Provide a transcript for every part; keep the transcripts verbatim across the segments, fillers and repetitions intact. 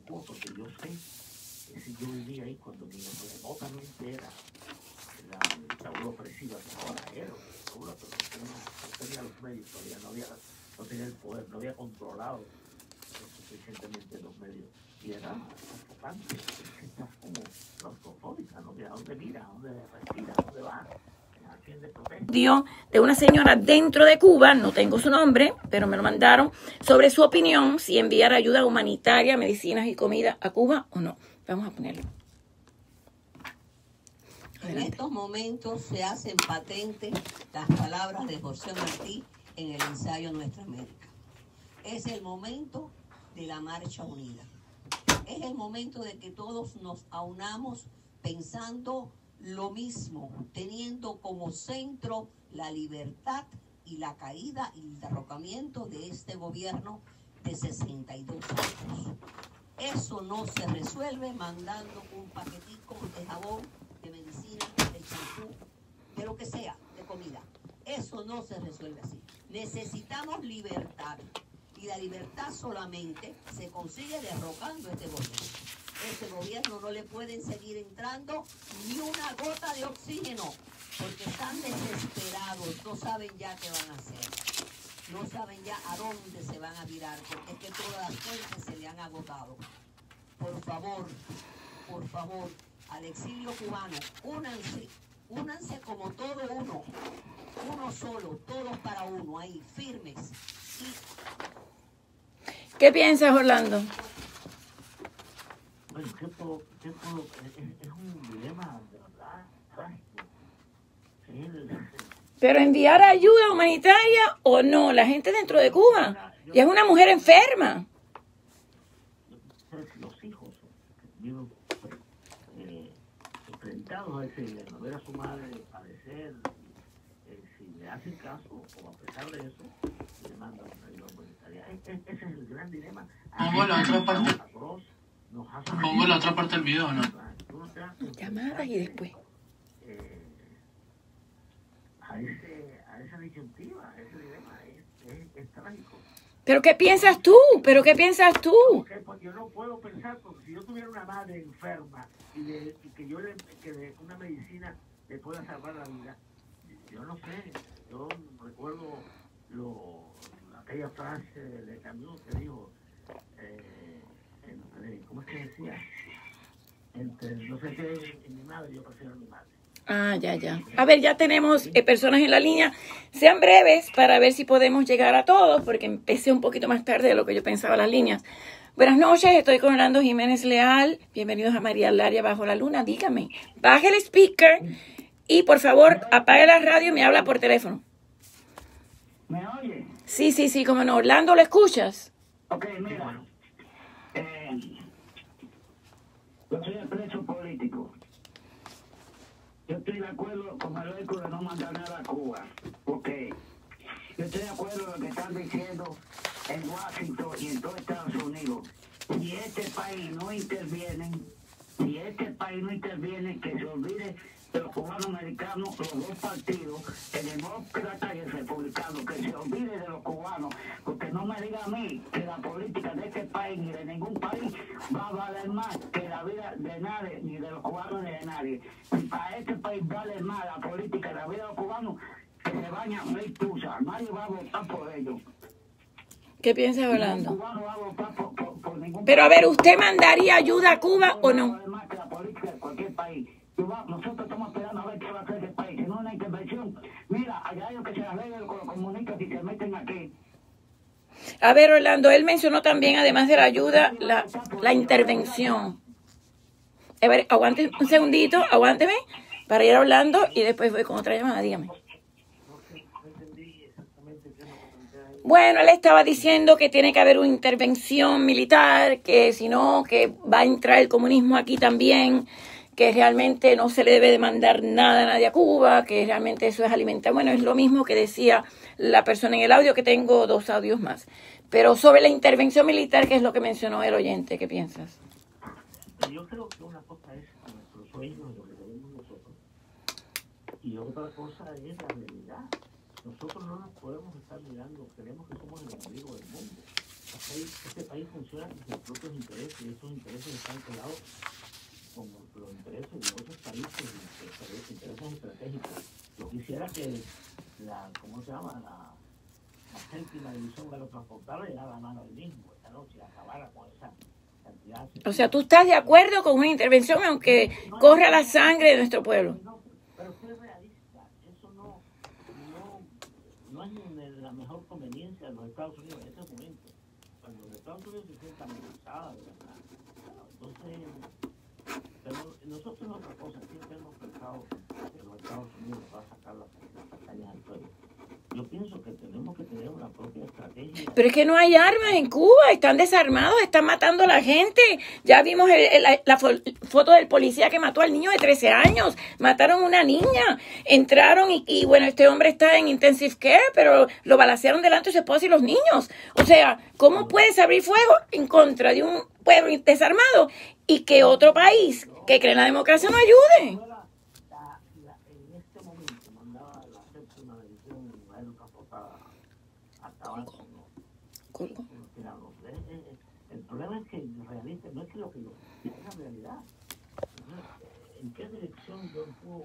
Cuba, porque yo sé que si yo vivía ahí cuando ni remotamente era la dictadura opresiva que ahora era, dictadura, pero no, no tenía los medios todavía, no, había, no tenía el poder, no había controlado suficientemente los medios. Y era sofocante, estás como claustrofóbica, ¿no? ¿A dónde mira? ¿A dónde respira? ¿A dónde va? ¿A quién le protege? De una señora dentro de Cuba, no tengo su nombre, pero me lo mandaron, sobre su opinión, si enviar ayuda humanitaria, medicinas y comida a Cuba o no. Vamos a ponerlo. Adelante. En estos momentos se hacen patentes las palabras de José Martí en el ensayo Nuestra América. Es el momento de la marcha unida. Es el momento de que todos nos aunamos pensando lo mismo, teniendo como centro la libertad y la caída y el derrocamiento de este gobierno de sesenta y dos años. Eso no se resuelve mandando un paquetico de jabón, de medicina, de champú, de lo que sea, de comida. Eso no se resuelve así. Necesitamos libertad. Y la libertad solamente se consigue derrocando este gobierno. Este gobierno no le pueden seguir entrando ni una gota de oxígeno, porque están desesperados, no saben ya qué van a hacer. No saben ya a dónde se van a virar, porque es que todas las fuerzas se le han agotado. Por favor, por favor, al exilio cubano, únanse, únanse como todo uno, uno solo, todos para uno, ahí, firmes. Y ¿qué piensas, Orlando? Bueno, ¿qué puedo, qué puedo, es, es un dilema de verdad trágico. El, ¿Pero enviar ayuda humanitaria o no? La gente dentro de Cuba. Y es una mujer enferma. Los hijos viven eh, enfrentados a ese dilema. Ver a su madre padecer, eh, si le hacen caso, o a pesar de eso, le mandan una ayuda humanitaria. Ese es el gran dilema. Pongo la otra parte. Pongo la otra parte del video, ¿no? Llamadas y después. Eh, a, ese, a esa disyuntiva, a ese dilema, es, es, es trágico. ¿Pero qué piensas tú? ¿Pero qué piensas tú? Porque, porque yo no puedo pensar, porque si yo tuviera una madre enferma y, de, y que yo le, que de una medicina le pueda salvar la vida, yo no sé, yo recuerdo lo, aquella frase de Camus que dijo, eh, entre, ¿cómo es que decía? Entre, no sé qué, en mi madre, yo prefiero a mi madre. Ah, ya, ya. A ver, ya tenemos eh, personas en la línea. Sean breves para ver si podemos llegar a todos, porque empecé un poquito más tarde de lo que yo pensaba las líneas. Buenas noches, estoy con Orlando Jiménez Leal. Bienvenidos a María Laria Bajo la Luna. Dígame, baje el speaker y por favor apague la radio y me habla por teléfono. ¿Me oye? Sí, sí, sí, como no. Orlando, ¿lo escuchas? Ok, mira. Eh, yo soy el preso político. Yo estoy de acuerdo con el eco de no mandar nada a Cuba, porque yo estoy de acuerdo con lo que están diciendo en Washington y en todo Estados Unidos. Si este país no interviene, si este país no interviene, que se olvide de los cubanos americanos, los dos partidos, el demócrata y el republicano, que se olvide de los cubanos, porque no me diga a mí que la política de este país ni de ningún país va a valer más que la vida de nadie, ni de los cubanos ni de nadie. Si para este país vale más la política de la vida de los cubanos, que se bañan mil tusas, nadie va a votar por ellos. ¿Qué piensas, Orlando? Cubano va a votar por, por, por ningún Pero a país. ver, ¿usted mandaría ayuda a Cuba o no? Vale más que la política de cualquier país. Nosotros estamos esperando a ver qué va a hacer ese país. Si no, una intervención. Mira, allá ellos que se arreglen con los comunistas y se meten aquí. A ver, Orlando, él mencionó también, además de la ayuda, la, la intervención. A ver, aguante un segundito, aguánteme para ir hablando y después voy con otra llamada, dígame. Bueno, él estaba diciendo que tiene que haber una intervención militar, que si no, que va a entrar el comunismo aquí también, que realmente no se le debe de mandar nada a nadie a Cuba, que realmente eso es alimentar. Bueno, es lo mismo que decía la persona en el audio, que tengo dos audios más. Pero sobre la intervención militar, que es lo que mencionó el oyente, ¿qué piensas? Yo creo que una cosa es nuestro sueño, lo que tenemos nosotros, y otra cosa es la realidad. Nosotros no nos podemos estar mirando, creemos que somos el enemigo del mundo. Este, este país funciona con sus propios intereses y esos intereses están pelados con los intereses de otros países, los intereses estratégicos. Yo quisiera que la, ¿cómo se llama? La, la séptima división de los transportables llegara a la mano del mismo esta noche y acabara con esa cantidad. O sea, ¿tú estás de acuerdo con una intervención aunque corra la sangre de nuestro pueblo? No, pero ser realista, eso no, no, no es ni la mejor conveniencia de los Estados Unidos en estos momentos. Cuando los Estados Unidos se sientan amenazados, de verdad. Entonces, pero nosotros otra cosa, siempre hemos pensado que los Estados Unidos va a sacar las, las batallas al pueblo. Yo pienso que tenemos que tener una propia estrategia. Pero es que no hay armas en Cuba, están desarmados, están matando a la gente. Ya vimos el, el, la, la foto del policía que mató al niño de trece años, mataron a una niña, entraron y, y bueno, este hombre está en intensive care, pero lo balacearon delante de su esposa y los niños. O sea, ¿cómo puedes abrir fuego en contra de un pueblo desarmado y que otro país que cree en la democracia no ayude? En este momento mandaba la séptima división aerotransportada acabar con los tiranos. El problema es que realmente no es que lo que yo, es la realidad. ¿En qué dirección yo puedo,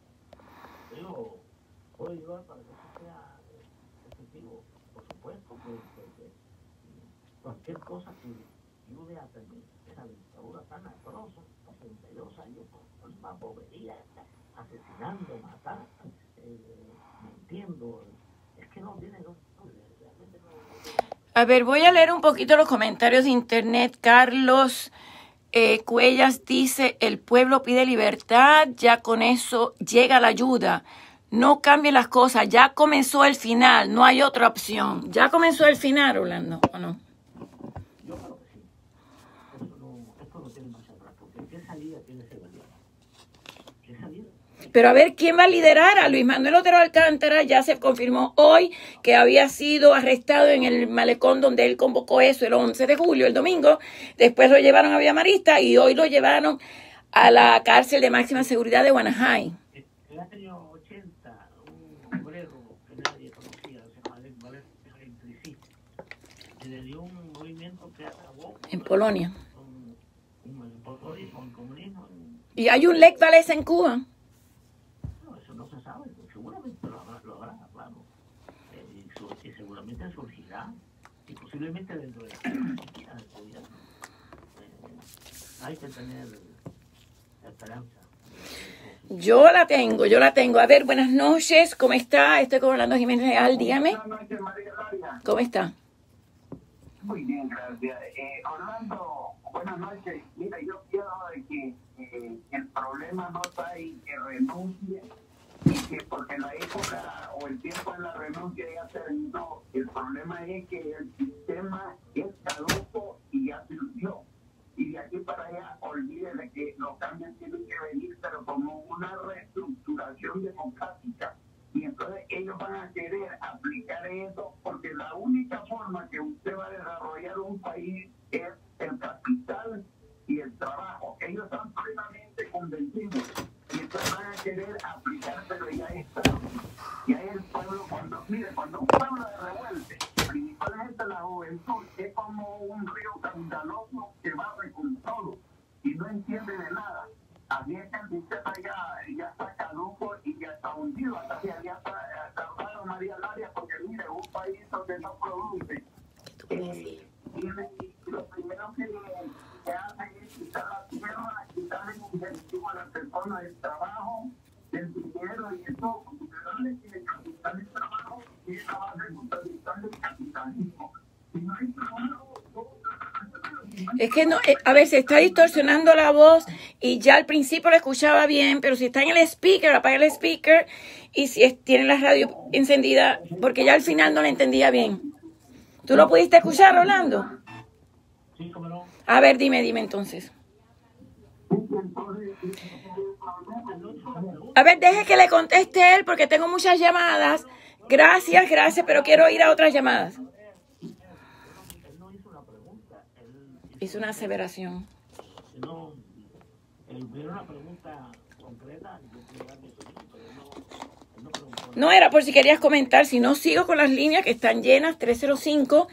yo puedo ayudar para que eso sea efectivo? Por supuesto que, que, que cualquier cosa que ayude a terminar esa dictadura tan atroz, sesenta y dos años con una bobería, asesinando, matando, eh, mintiendo, es que no tiene, no, realmente no. A ver, voy a leer un poquito los comentarios de internet. Carlos eh, Cuellas dice, el pueblo pide libertad, ya con eso llega la ayuda. No cambien las cosas, ya comenzó el final, no hay otra opción. ¿Ya comenzó el final, Orlando, o no? Yo creo que sí. Esto no, esto no tiene marcha atrás, porque ¿qué salida tiene ese gobierno? ¿Qué salida? Pero a ver, ¿quién va a liderar? A Luis Manuel Otero Alcántara ya se confirmó hoy que había sido arrestado en el malecón donde él convocó eso el once de julio, el domingo. Después lo llevaron a Villa Marista y hoy lo llevaron a la cárcel de máxima seguridad de Guanajay. En el año ochenta, un obrero que nadie conocía, se llama Valer Implicit, le dio un movimiento que acabó En Polonia. con, con el populismo, el comunismo. Y hay un Lech Walesa en Cuba. No, eso no se sabe, seguramente lo habrá, lo habrá claro. Eh, y, su, y seguramente surgirá, y posiblemente dentro de la política del gobierno. Eh, hay que tener esperanza. Yo la tengo, yo la tengo. A ver, buenas noches, ¿cómo está? Estoy con Orlando Jiménez Real, dígame. Buenas noches, María Laria. ¿Cómo está? Muy bien, gracias. Eh, Orlando, buenas noches. Mira, yo quiero de que eh, el problema no está en que renuncie y que porque la época o el tiempo de la renuncia ya terminó. El problema es que el sistema es caduco y ya se hundió. Y de aquí para allá, olvídese que los cambios tienen que venir, pero como una reestructuración democrática. Y entonces ellos van a querer aplicar eso, porque la única forma que usted va a desarrollar un país es el capital y el trabajo. Ellos están plenamente convencidos. Y entonces van a querer aplicar, pero ya está. Ya el pueblo, cuando, mire, cuando un pueblo se revuelve, principalmente la juventud, es como un río caudaloso que barre con todo y no entiende de nada. Así es que el sistema ya, ya está caduco y ya está hundido. Hasta que ya está tardado María Laria, porque mire, un país donde no produce. Eh, y lo primero que, que hacen es quitar la tierra, quitarle el incentivo a las personas del trabajo, del dinero y eso, porque darle que el capital del trabajo es la base fundamental del capitalismo. Si no hay trabajo, Es que no, eh, a ver, se está distorsionando la voz y ya al principio la escuchaba bien, pero si está en el speaker, apaga el speaker y si es, tiene la radio encendida, porque ya al final no la entendía bien. ¿Tú lo pudiste escuchar, Rolando? Sí, cómo no. A ver, dime, dime entonces. A ver, deje que le conteste él porque tengo muchas llamadas. Gracias, gracias, pero quiero ir a otras llamadas. Él no hizo una pregunta, él Hizo una aseveración. no, él hizo una pregunta concreta, yo quiero dar mi opinión, pero él no, él no preguntó. No era por si querías comentar, si no sigo con las líneas que están llenas, tres cero cinco,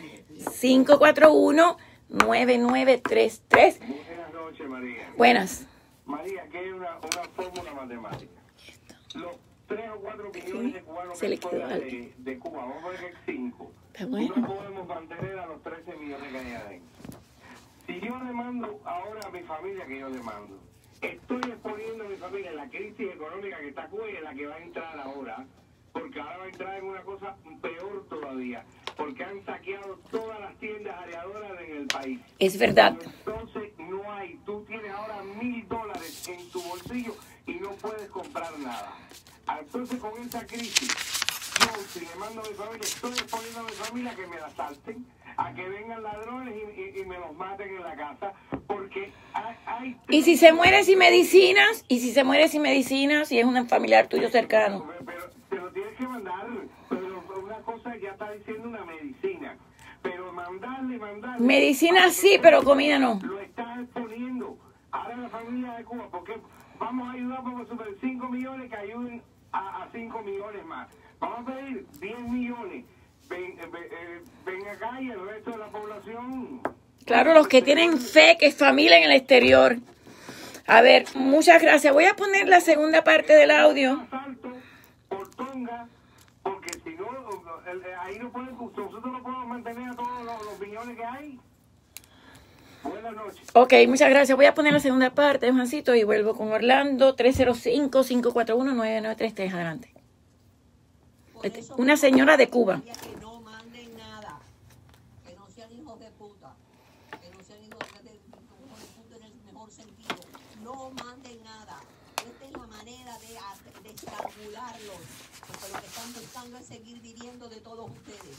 cinco cuatro uno, nueve nueve tres tres. Buenas noches, María. Buenas. María, aquí hay una, una fórmula matemática. Los tres o cuatro millones de cubanos Se que le quedó fuera algo. de, de Cuba, vamos a ver que es cinco. Está bueno. No podemos mantener a los trece millones que hay adentro. Si yo demando ahora a mi familia, que yo demando, estoy exponiendo a mi familia en la crisis económica que está Cuba y en la que va a entrar ahora, porque ahora va a entrar en una cosa peor todavía, porque han saqueado todas las tiendas areadoras en el país. Es verdad. Entonces no hay, tú tienes ahora mil dólares en tu bolsillo y no puedes comprar nada. Entonces con esa crisis, yo si le mando a mi familia, estoy exponiendo a mi familia a que me la salten, a que vengan ladrones y, y, y me los maten en la casa, porque hay... hay Y si se muere sin medicinas, y si se muere sin medicinas, y es un familiar tuyo cercano. Pero te lo tienes que mandar, pero una cosa ya está diciendo una medicina, pero mandarle, mandarle... Medicina sí, pero comida no. Lo estás exponiendo. Ahora la familia de Cuba, porque vamos a ayudar por super cinco millones que ayuden a, a cinco millones más. Vamos a pedir diez millones. Ven, ven, eh, ven acá y el resto de la población... Claro, los que tienen fe, que es familia en el exterior. A ver, muchas gracias. Voy a poner la segunda parte del audio. Asalto por Tonga, porque si no, el- el- ahí no pueden, nosotros no podemos mantener a todos los, los millones que hay. Buenas noches. Ok, muchas gracias. Voy a poner la segunda parte, Juancito, y vuelvo con Orlando. tres cero cinco, cinco cuatro uno, nueve nueve tres tres. Adelante. Por eso Una señora de Cuba. Que no manden nada, que no sean hijos de puta, que no sean hijos de, de, hijos de puta en el mejor sentido. No manden nada. Esta es la manera de, hacer- de estrangularlos, porque lo que están buscando es seguir viviendo de todos ustedes.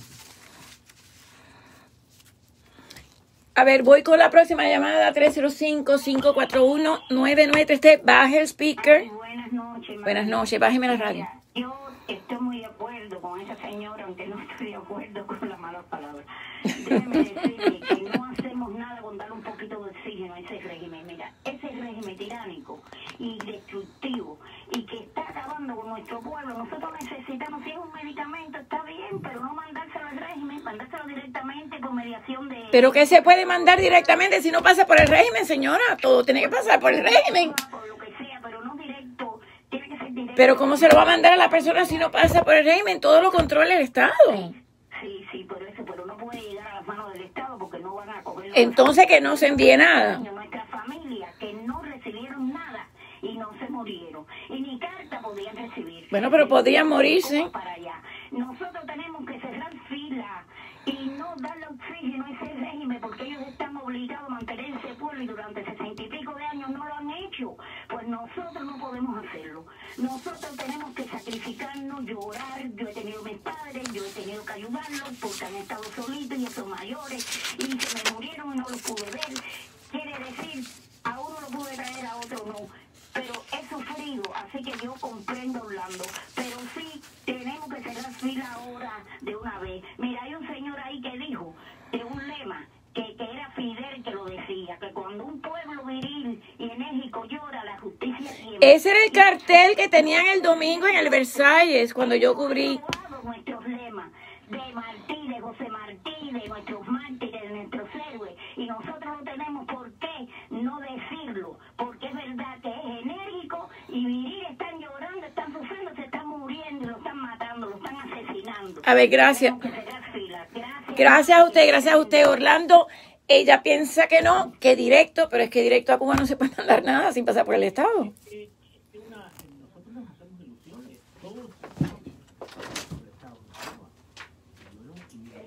A ver, voy con la próxima llamada. tres cero cinco, cinco cuatro uno, nueve nueve tres tres. Baje el speaker. Ay, buenas noches. María. Buenas noches, bájeme la radio. Mira, yo estoy muy de acuerdo con esa señora, aunque no estoy de acuerdo con las malas palabras. Déjeme decirle que no hacemos nada con darle un poquito de oxígeno a ese régimen. Mira, ese régimen tiránico y destructivo y que está acabando con nuestro pueblo. Nosotros necesitamos, si es un medicamento, está bien, pero no mandárselo al régimen, mandárselo directamente por mediación de... Pero que se puede mandar directamente si no pasa por el régimen, señora. Todo tiene que pasar por el régimen. Por lo que sea, pero no directo. Tiene que ser directo. Pero ¿cómo se lo va a mandar a la persona si no pasa por el régimen? Todo lo controla el Estado. Sí, sí, por eso, pero no puede llegar a las manos del Estado porque no van a coger... Entonces que no se envíe nada. Nuestras familias que no recibieron nada y no se murieron. Y ni carta podían recibir. Bueno, pero podrían morirse. Para allá. Nosotros tenemos que cerrar fila y no darle oxígeno a ese régimen porque ellos están obligados a mantener ese pueblo y durante sesenta y pico de años no lo han hecho. Pues nosotros no podemos hacerlo. Nosotros tenemos que sacrificarnos, llorar. Yo he tenido mis padres, yo he tenido que ayudarlos porque han estado solitos y son mayores y se me murieron y no los pude ver. Quiere decir, a uno lo pude traer, a otro no. Pero he sufrido, así que yo comprendo, Orlando. Pero sí, tenemos que cerrar fila ahora de una vez. Mira, hay un señor ahí que dijo de un lema, que, que era Fidel que lo decía, que cuando un pueblo viril y enérgico llora, la justicia tiembla. Ese era el cartel que tenían el domingo en el Versalles, cuando yo cubrí. Nuestros lemas de Martí, de José Martí, de nuestros mártires, de nuestros héroes. Y nosotros no tenemos por qué no decirlo, porque es verdad que es enérgico y viril, están llorando, están sufriendo, se están muriendo, lo están matando, lo están asesinando. A ver, gracias. Tenemos que cerrar filas. Gracias. Gracias a usted, gracias a usted, Orlando. Ella piensa que no, que directo, pero es que directo a Cuba no se puede mandar nada sin pasar por el Estado. Eh, es una- nosotros nos hacemos ilusiones, todos estamos por el Estado de Cuba. Yo no, y, eh,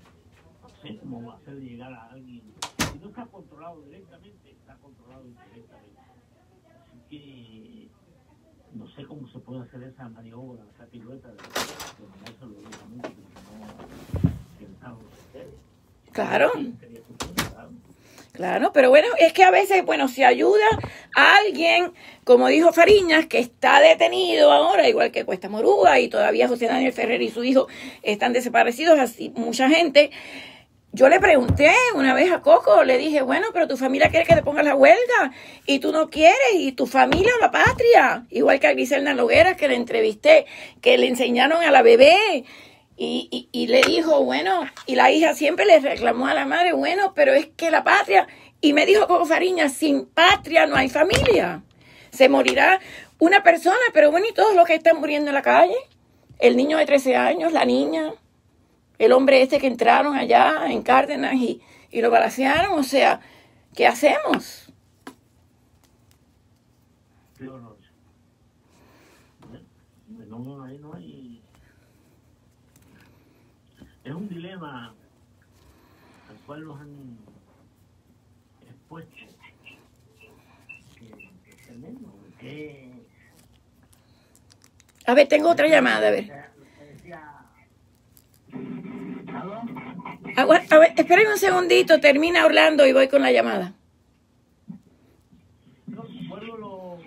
no sé cómo hacer llegar a alguien. Si no está controlado directamente, está controlado indirectamente. Así que no sé cómo se puede hacer esa maniobra, esa pirueta de de mandárselo directamente, porque no, que el Estado no se entere. Claro. Sería funciona, claro. Claro, pero bueno, es que a veces, bueno, si ayuda a alguien, como dijo Fariñas, que está detenido ahora, igual que Cuesta Moruga, y todavía José Daniel Ferrer y su hijo están desaparecidos, así mucha gente. Yo le pregunté una vez a Coco, le dije, bueno, pero tu familia quiere que te pongas la huelga, y tú no quieres, y tu familia o la patria. Igual que a Griselda Noguera, que le entrevisté, que le enseñaron a la bebé Y, y, y le dijo, bueno, y la hija siempre le reclamó a la madre, bueno, pero es que la patria, y me dijo Coco Fariña, sin patria no hay familia. Se morirá una persona, pero bueno, y todos los que están muriendo en la calle, el niño de trece años, la niña, el hombre este que entraron allá en Cárdenas y, y lo balacearon, o sea, ¿qué hacemos? Qué horror. No, no, ahí no hay. Es un dilema al cual los han expuesto. Que, que es tremendo. Que, A ver, tengo otra llamada, a ver. A ver, a ver, esperen un segundito, termina Orlando y voy con la llamada. No recuerdo lo,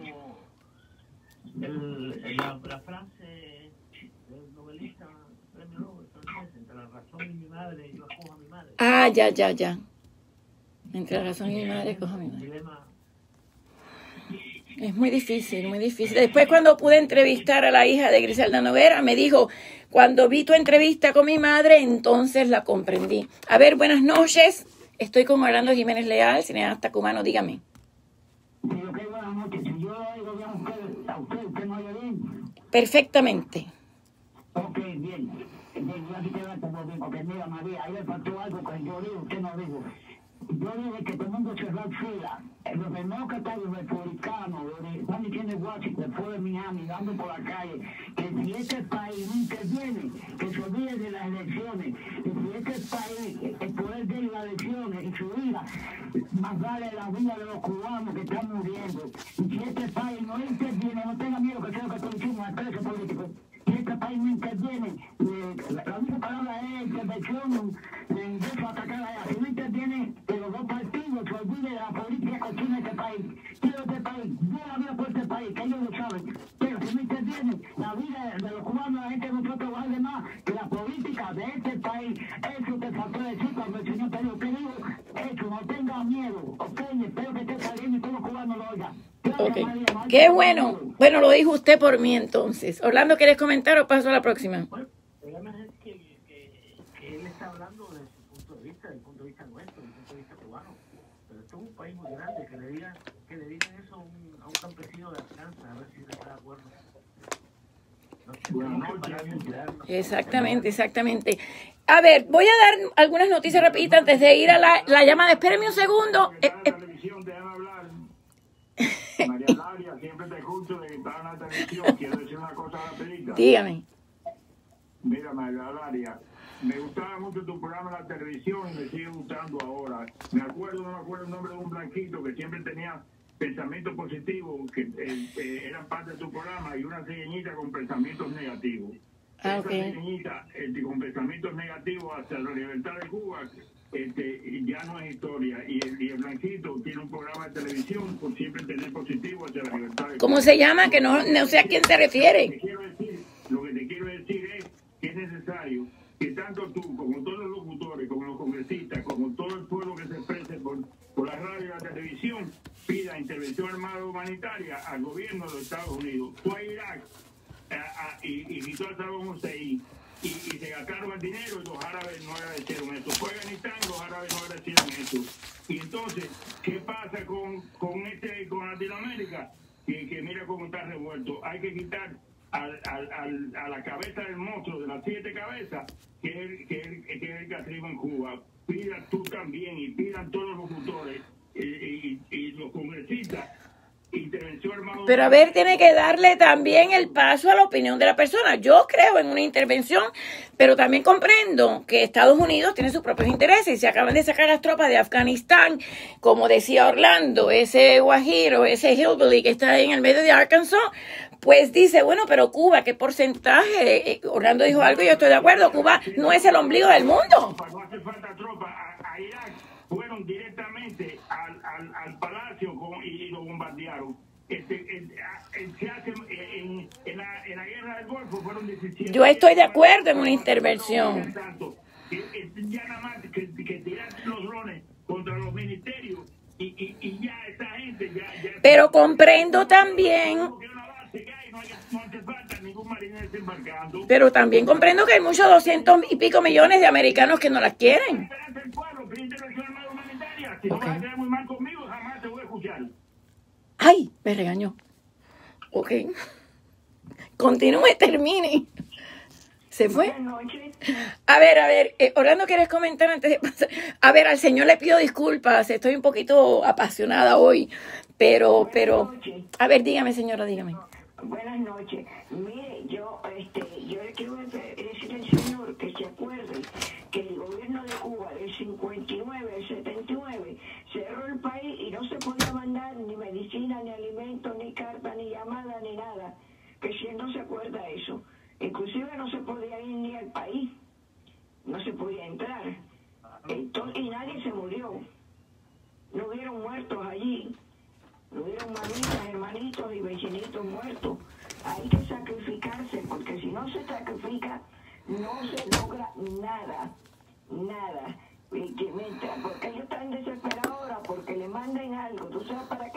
el, la, la frase del novelista premio Nobel francés, entre la razón y mi madre, yo acojo a mi madre. Ah, ya, ya, ya. Entre la razón y mi madre, cojo a mi madre. Dilema. Es muy difícil, muy difícil. Después cuando pude entrevistar a la hija de Griselda Noguera, me dijo, cuando vi tu entrevista con mi madre, entonces la comprendí. A ver, buenas noches. Estoy con Orlando Jiménez Leal, cineasta cubano, dígame. Digo que buenas noches. Si yo oigo bien a usted, a usted, ¿usted me oye bien? Perfectamente. Ok, bien. Bien, yo así queda como bien, porque mira, María, ahí le faltó algo que yo digo, usted no dijo. Yo dije que todo el mundo se va a fila. Los demócratas y los republicanos, los de San Miguel Washington, después de Miami, dando por la calle, que si este país no interviene, que se olvide de las elecciones, que si este país, el poder de las elecciones y su vida, más vale la vida de los cubanos que están muriendo. Y si este país no interviene, no tenga miedo que sea lo que estoy diciendo, el preso político. Si este país no interviene, eh, la única palabra es intervención, en vez de atacar a si no interviene, que los dos partidos se olviden de la política cochina de este país. Quiero este país, yo la vida por este país, que ellos lo saben. Pero si no interviene, la vida de los cubanos, la gente de nosotros vale más que la política de este país. Eso te faltó decir cuando el señor te dijo, te digo, eso, no tenga miedo, ok, espero que esté saliendo y todos los cubanos lo oigan. Okay. Qué bueno. Bueno, lo dijo usted por mí entonces. Orlando, ¿quieres comentar o paso a la próxima? Bueno, el problema es que, que, que él está hablando desde su punto de vista, desde el punto de vista nuestro, desde el punto de vista cubano. Pero esto es un país muy grande, que le digan, que le digan eso a un, a un campesino de Arkansas, a ver si está de acuerdo. No sé, tenemos que parar de cuidarnos. Exactamente, exactamente. A ver, voy a dar algunas noticias rapiditas antes de ir a la, la llamada. Espéreme un segundo. Eh, eh, María Laria, siempre te escucho de que estás en la televisión. Quiero decir una cosa rapidita. dígame. Mira, María Laria, me gustaba mucho tu programa en la televisión y me sigue gustando ahora. Me acuerdo, no me acuerdo el nombre de un blanquito que siempre tenía pensamientos positivos, que eh, eh, eran parte de tu programa, y una trigueñita con pensamientos negativos. Ah, Esa ok. trigueñita eh, con pensamientos negativos hacia la libertad de Cuba, Este, ya no es historia, y el, y el blanquito tiene un programa de televisión por siempre tener positivo hacia la libertad de ¿Cómo se llama? Que no, no sé a quién se Lo que refiere. te quiero decir, lo que te quiero decir es que es necesario que tanto tú como todos los locutores, como los congresistas, como todo el pueblo que se exprese por, por la radio y la televisión, pida intervención armada humanitaria al gobierno de los Estados Unidos. Fue a Irak a, a, y, y visitó a Saddam Hussein. Y, y se gastaron el dinero y los árabes no agradecieron eso. Fue a Afganistán y los árabes no agradecieron eso. Y entonces, ¿qué pasa con, con, este, con Latinoamérica? Que, que mira cómo está revuelto. Hay que quitar al, al, al, a la cabeza del monstruo de las siete cabezas, que es el que, es, que, es el que arriba en Cuba. Pida tú también y pidan todos los locutores y, y, y los congresistas. Intervención armada. Pero a ver, tiene que darle también el paso a la opinión de la persona. Yo creo en una intervención, pero también comprendo que Estados Unidos tiene sus propios intereses y se acaban de sacar las tropas de Afganistán, como decía Orlando, ese guajiro, ese hillbilly que está ahí en el medio de Arkansas, pues dice, bueno, pero Cuba, ¿qué porcentaje? Orlando dijo algo y yo estoy de acuerdo, Cuba no es el ombligo del mundo. No hace falta tropas. A, a Irak fueron directamente al, al, al palacio con, y, y lo bombardearon. Este, el, el, se hace, en, en, la, en la guerra del Golfo fueron diecisiete. Yo estoy de acuerdo en una intervención. Ya nada más que, que tirar los drones contra los ministerios y, y, y ya esta gente ya, ya Pero comprendo también. No hace falta ningún marinero desembarcando. ayudando. Pero también comprendo que hay muchos doscientos y pico millones de americanos que no las quieren. Espérate el pueblo, pide intervención humanitaria. Si no Ok. vas a quedar muy mal conmigo, jamás te voy a escuchar. Ay, me regañó. Ok. Continúe, termine. ¿Se fue? Buenas noches. A ver, a ver, eh, Orlando, ¿quieres comentar antes de pasar? A ver, al señor le pido disculpas, estoy un poquito apasionada hoy, pero, pero, a ver, dígame, señora, dígame. Buenas noches. Mire, yo, este, yo le quiero decir al señor que se acuerde que el gobierno de Cuba del cincuenta y nueve al setenta y nueve cerró el país y no se podía mandar ni medicina, ni alimentos, ni carta, ni llamada, ni nada. Que si él no se acuerda eso. Inclusive no se podía ir ni al país. No se podía entrar. Entonces, y nadie se murió. No hubieron muertos allí. No hubieron mamitas, hermanitos y vecinitos muertos. Hay que sacrificarse, porque si no se sacrifica, no se logra nada. Nada. Y que mientras, porque ellos están desesperados ahora, porque le manden algo. ¿Tú sabes para